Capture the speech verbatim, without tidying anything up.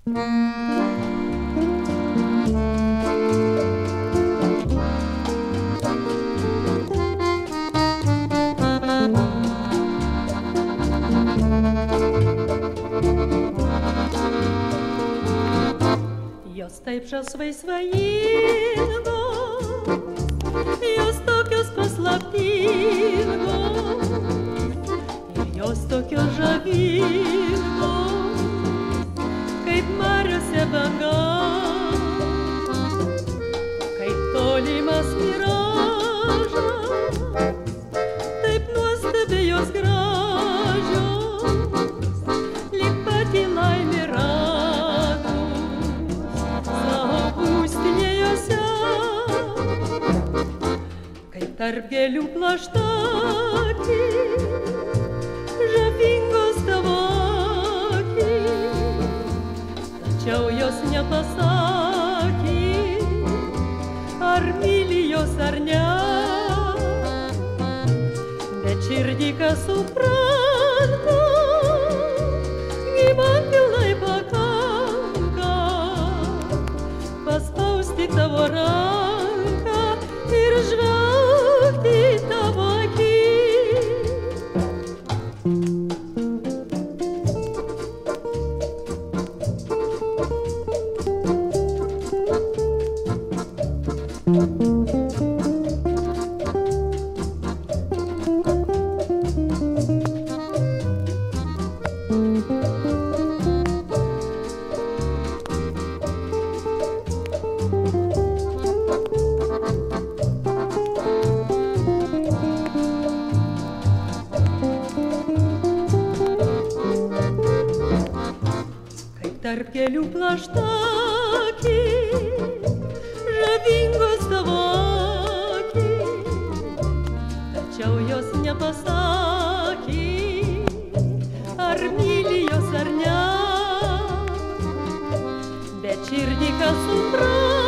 Jos taip žalsvai svajingos, jos tokios paslaptingos, ir jos tokios žavingos, kaip mariose banga, kaip tolimas miražas, taip nuostabiai jos gražios, lyg pati laimė radus savo būstinėjose, kaip tarp gėlių plaštakės, žavingos tavo akys, tačiau jos nepasakė, ar myli jos ar ne, bet širdį kas supranta, gyvam pilnai pakanka paspausti tavo ranką ir žvelgti tavo akis. Tarp gėlių plaštakės, žavingos tavo akys, tačiau jos nepasakė, ar myli jos ar ne, bet širdį kas supranta,